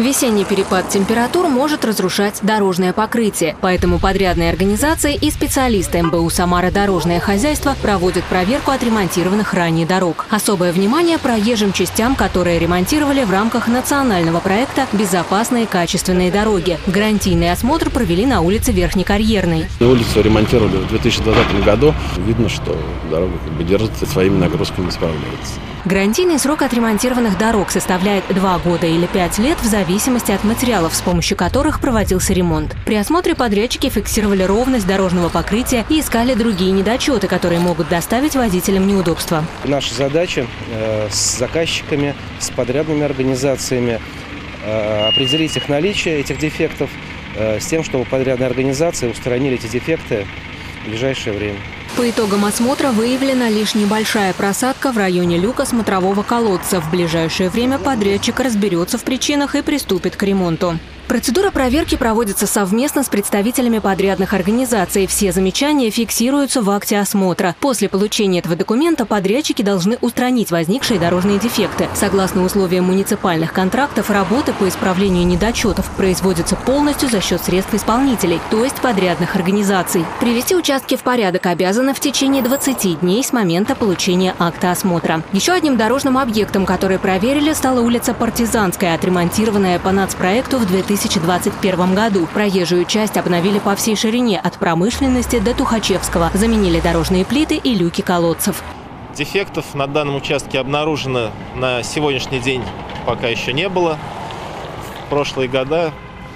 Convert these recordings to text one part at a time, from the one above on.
Весенний перепад температур может разрушать дорожное покрытие, поэтому подрядные организации и специалисты МБУ «Самара Дорожное хозяйство» проводят проверку отремонтированных ранее дорог. Особое внимание проезжим частям, которые ремонтировали в рамках национального проекта «Безопасные качественные дороги». Гарантийный осмотр провели на улице Верхнекарьерной. Улицу ремонтировали в 2020 году. Видно, что дорога держится, своими нагрузками справляется. Гарантийный срок отремонтированных дорог составляет 2 года или 5 лет в зависимости от материалов, с помощью которых проводился ремонт. При осмотре подрядчики фиксировали ровность дорожного покрытия и искали другие недочеты, которые могут доставить водителям неудобства. Наша задача с заказчиками, с подрядными организациями определить их наличие, этих дефектов, с тем, чтобы подрядные организации устранили эти дефекты в ближайшее время. По итогам осмотра выявлена лишь небольшая просадка в районе люка смотрового колодца. В ближайшее время подрядчик разберется в причинах и приступит к ремонту. Процедура проверки проводится совместно с представителями подрядных организаций. Все замечания фиксируются в акте осмотра. После получения этого документа подрядчики должны устранить возникшие дорожные дефекты. Согласно условиям муниципальных контрактов, работы по исправлению недочетов производятся полностью за счет средств исполнителей, то есть подрядных организаций. Привести участки в порядок обязаны в течение 20 дней с момента получения акта осмотра. Еще одним дорожным объектом, который проверили, стала улица Партизанская, отремонтированная по нацпроекту в 2021 году. Проезжую часть обновили по всей ширине от Промышленности до Тухачевского. Заменили дорожные плиты и люки колодцев. Дефектов на данном участке обнаружено на сегодняшний день пока еще не было. В прошлые года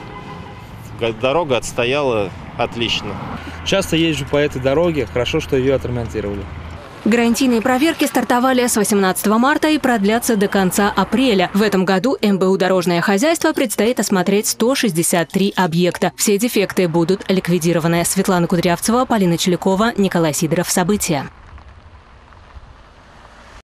дорога отстояла отлично. Часто езжу по этой дороге, хорошо, что ее отремонтировали. Гарантийные проверки стартовали с 18 марта и продлятся до конца апреля. В этом году МБУ «Дорожное хозяйство» предстоит осмотреть 163 объекта. Все дефекты будут ликвидированы. Светлана Кудрявцева, Полина Челякова, Николай Сидоров. События.